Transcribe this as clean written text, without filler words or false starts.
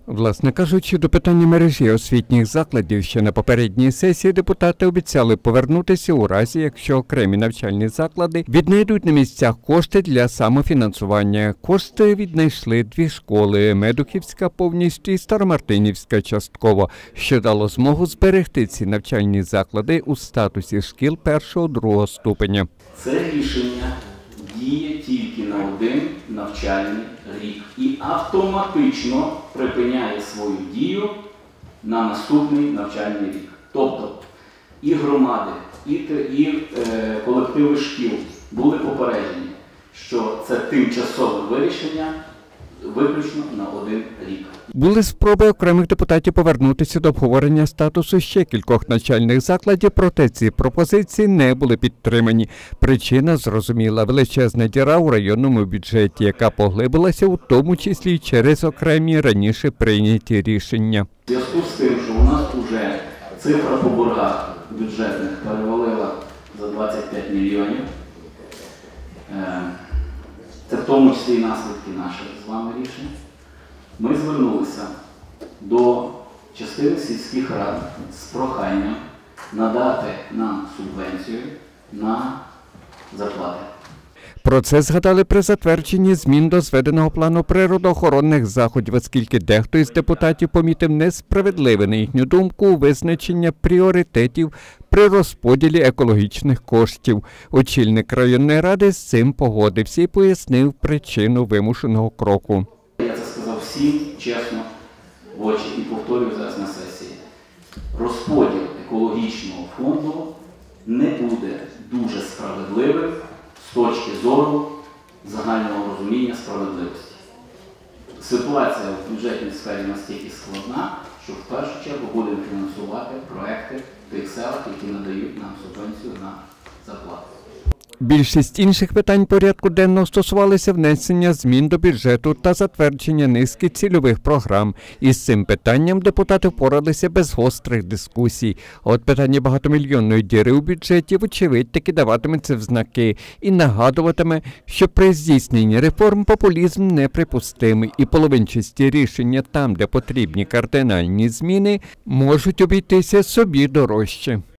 Власне кажучи, до питання мережі освітніх закладів ще на попередній сесії депутати обіцяли повернутися у разі, якщо окремі навчальні заклади віднайдуть на місцях кошти для самофінансування. Кошти віднайшли дві школи – Медухівська повністю і Старомартинівська частково, що дало змогу зберегти ці навчальні заклади у статусі шкіл 1-2 ступеня. Це рішення діє тільки на один навчальний рік і автоматично припиняє свою дію на наступний навчальний рік. Тобто і громади, і колективи шкіл були попереджені, що це тимчасове вирішення виключно на один рік. Були спроби окремих депутатів повернутися до обговорення статусу ще кількох навчальних закладів, проте ці пропозиції не були підтримані. Причина зрозуміла – величезна діра у районному бюджеті, яка поглибилася у тому числі й через окремі раніше прийняті рішення. В зв'язку з тим, що у нас вже цифра по боргах бюджетних перевалила за 25 мільйонів, це в тому числі і наслідки наших з вами рішень, ми звернулися до частини сільських рад з проханням надати нам субвенцію на зарплати. Про це згадали при затвердженні змін до зведеного плану природоохоронних заходів, оскільки дехто із депутатів помітив несправедливе, на їхню думку, визначення пріоритетів при розподілі екологічних коштів. Очільник районної ради з цим погодився і пояснив причину вимушеного кроку. Я це сказав всім чесно в очі і повторюю зараз на сесії. Розподіл екологічного фонду не буде дуже справедливим з точки зору загального розуміння справедливості. Ситуація в бюджетній сфері настільки складна, що в першу чергу будемо фінансувати проекти в тих селах, які надають нам субвенцію на зарплату. Більшість інших питань порядку денного стосувалися внесення змін до бюджету та затвердження низки цільових програм. Із цим питанням депутати впоралися без гострих дискусій. А от питання багатомільйонної діри у бюджеті, вочевидь, таки даватиметься в знаки і нагадуватиме, що при здійсненні реформ популізм неприпустимий і половинчасті рішення там, де потрібні кардинальні зміни, можуть обійтися собі дорожче.